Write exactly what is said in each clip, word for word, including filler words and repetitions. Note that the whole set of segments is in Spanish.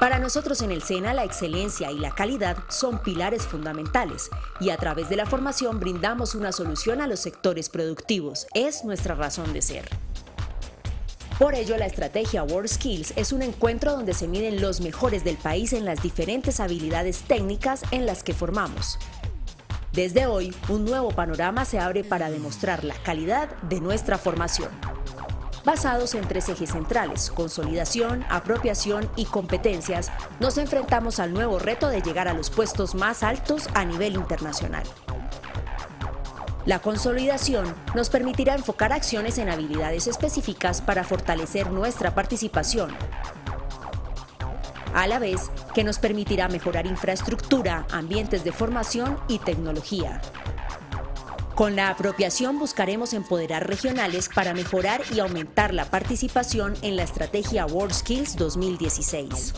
Para nosotros en el SENA, la excelencia y la calidad son pilares fundamentales y a través de la formación brindamos una solución a los sectores productivos. Es nuestra razón de ser. Por ello, la estrategia WorldSkills es un encuentro donde se miden los mejores del país en las diferentes habilidades técnicas en las que formamos. Desde hoy, un nuevo panorama se abre para demostrar la calidad de nuestra formación. Basados en tres ejes centrales, consolidación, apropiación y competencias, nos enfrentamos al nuevo reto de llegar a los puestos más altos a nivel internacional. La consolidación nos permitirá enfocar acciones en habilidades específicas para fortalecer nuestra participación, a la vez que nos permitirá mejorar infraestructura, ambientes de formación y tecnología. Con la apropiación buscaremos empoderar regionales para mejorar y aumentar la participación en la estrategia WorldSkills dos mil dieciséis.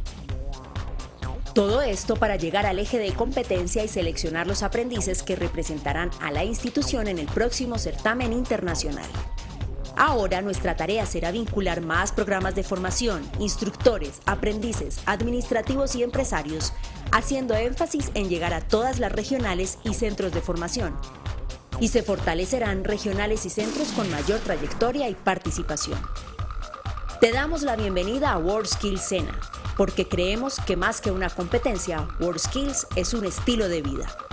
Todo esto para llegar al eje de competencia y seleccionar los aprendices que representarán a la institución en el próximo certamen internacional. Ahora nuestra tarea será vincular más programas de formación, instructores, aprendices, administrativos y empresarios, haciendo énfasis en llegar a todas las regionales y centros de formación. Y se fortalecerán regionales y centros con mayor trayectoria y participación. Te damos la bienvenida a WorldSkills SENA, porque creemos que más que una competencia, WorldSkills es un estilo de vida.